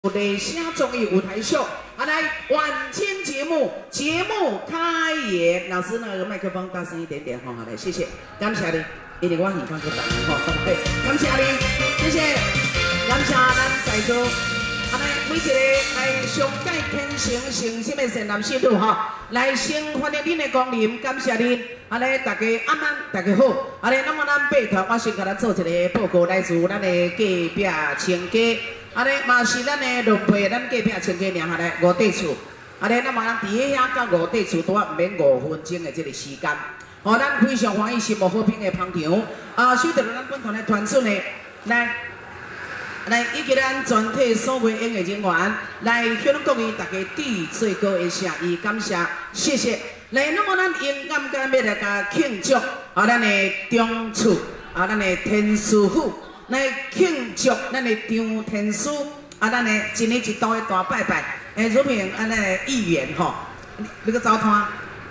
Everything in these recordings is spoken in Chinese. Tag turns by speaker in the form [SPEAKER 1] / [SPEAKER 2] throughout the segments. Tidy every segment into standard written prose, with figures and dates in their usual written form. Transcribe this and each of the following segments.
[SPEAKER 1] 内声综艺舞台秀，来晚间节目开演。老师那个麦克风大声一点点，好来，谢谢，感谢你，因为我耳光够大，对，感谢你，谢谢，感谢咱在座，来每一个来上届虔诚诚心的善男信徒来先欢迎恁的光临，感谢恁，来大家安安，大家好，来那么咱拜托，我先给咱做一个报告，来自咱的隔壁亲家。 嘛是咱的落配，咱隔壁亲家娘来五地厝，那么咱伫遐到五地厝，拄啊毋免5分钟的这个时间，咱非常欢喜，心无好品的捧场，随着咱本团的团trưởng呢，来以及咱全体所有演艺人员，来向各位大家致最高的谢意感谢，谢谢。来，那么咱勇敢甲要来甲庆祝，咱的中厝，咱的天师府。 来庆祝咱的张天师，咱的一年一度的大拜拜，如明咱的议员你个走摊，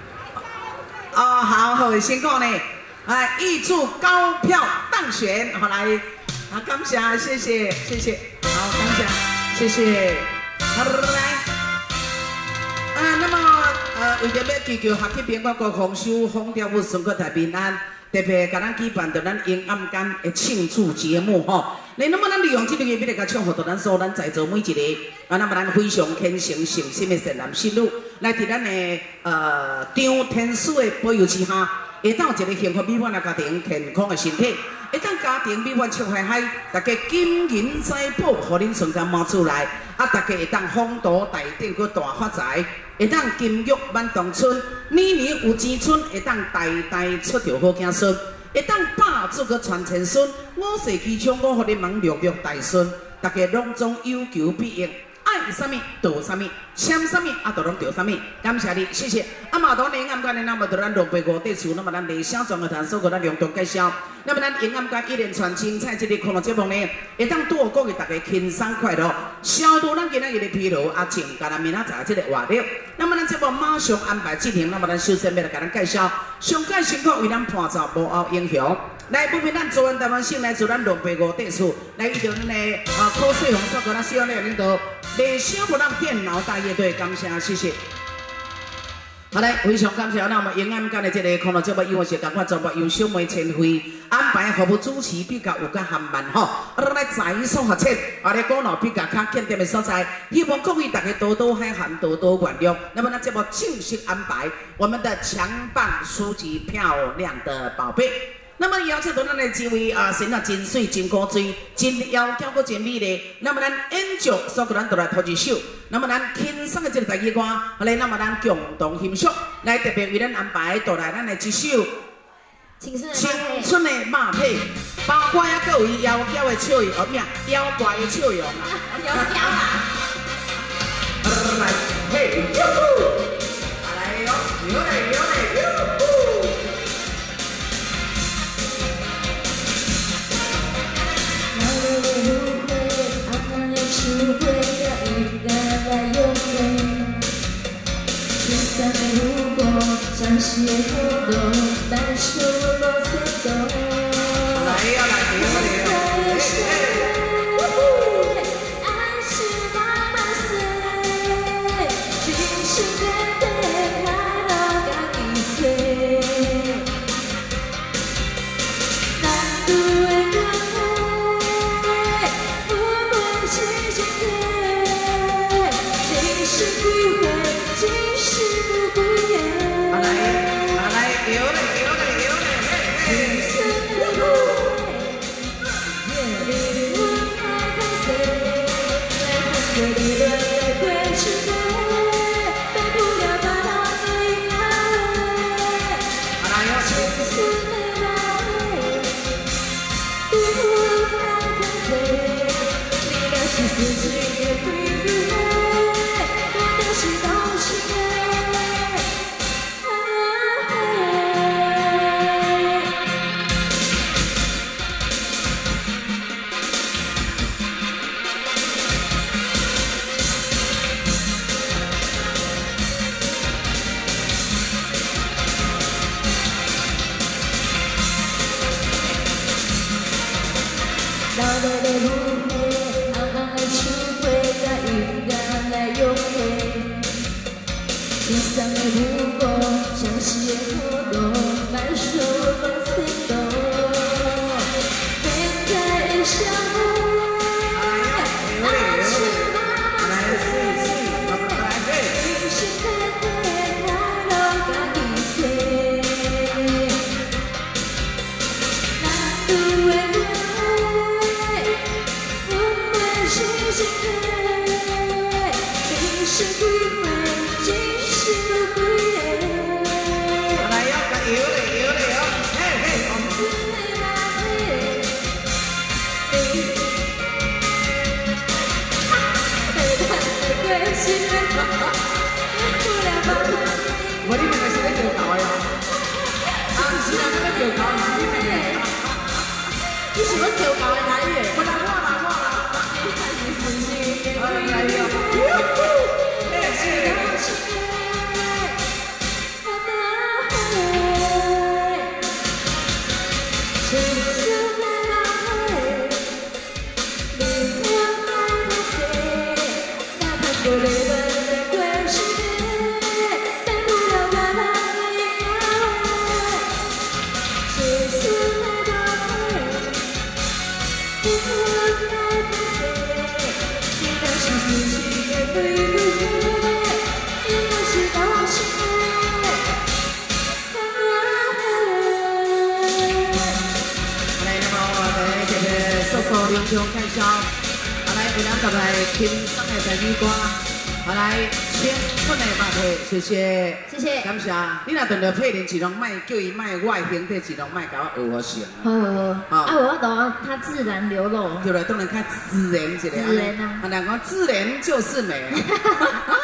[SPEAKER 1] 好，辛苦呢，预祝高票当选，来，感谢，谢谢，好，感谢，谢谢，好来，那么为着要祈求学习边国国丰收、风调雨顺、国泰民安。 特别甲咱举办着咱阴暗间的庆祝节目那么咱利用这个月来甲唱互到咱所有咱在座每一个，那么咱非常虔诚诚心的善男信女，来伫咱的张天师的保佑之下，会当有一个幸福美满的家庭、健康的身体，会当家庭美满笑嗨嗨，大家金银财宝，互恁顺间满出来，大家会当风度大顶佮大发财。 会当金玉满堂春，年年有钱春，会当代代出着好子孙，会当百子佮传千孙，五世吉祥，我互你忙陆陆大顺，大家拢总有求必应，爱啥物得啥物，签啥物都拢得啥物，感谢你，谢谢。嘛当年暗间的那么咱龙背五地厝，那么咱理想状的谈所，佮咱隆重介绍。那么咱阴暗间一连串精彩这个康乐节目呢，会当拄各位大家轻松快乐，消除咱今仔日的疲劳，增加咱明仔载这个活力。 那么咱节目马上安排进行，那么咱首先要来给咱介绍，上届辛苦为咱伴奏幕后英雄，来不凭咱做咱台湾省来自咱龙背五地厝，来以着咱的柯水红所跟咱希望的领导，理想不让电脑大乐队，感谢谢谢。 好嘞，非常感谢。那么阴暗间的这个康乐节目，因为是感觉全部由小妹前会安排服务主持比较有较含慢咱来在所学切，来讲了比较欠点的所在，希望各位大家多多海涵，多多原谅。那么咱节目正式安排我们的强棒书记漂亮的宝贝。 那么邀请到咱的几位身啊真水、真古锥、真窈窕搁真美丽。那么咱演奏所有咱都来头一首。那么咱轻松的这个台语歌，来，那么咱共同欣赏。来特别为咱安排带来咱的一首青春的马屁，包括也各位窈窕的笑容，妖怪的笑容
[SPEAKER 2] 窈窕啊！
[SPEAKER 1] 来，嘿，哟呼！来哟，牛嘞，哟呼！
[SPEAKER 2] 智慧的应该来用力，驱散如果像邂逅的难受落色的。
[SPEAKER 1] 来呀来呀！
[SPEAKER 2] 爱是慢慢碎，精神的快乐甲易碎。难度的老来的路黑，暗暗的智慧。
[SPEAKER 1] 我你们是在叫狗的哦，啊，不是啊，在叫狗，不是你们的。
[SPEAKER 2] 你是要叫狗的台语？
[SPEAKER 1] 我啦。来了。隆重介绍，来为咱带来轻松的台语歌，来青春的马蹄，谢谢，
[SPEAKER 2] 谢谢，
[SPEAKER 1] 感谢。你若等着配练，只能卖叫伊卖我的形体，只能卖甲我学我成。
[SPEAKER 2] 好，啊，我懂，它自然流露。
[SPEAKER 1] 对了，当然较自然一点。
[SPEAKER 2] 自然啊，
[SPEAKER 1] 人讲自然就是美。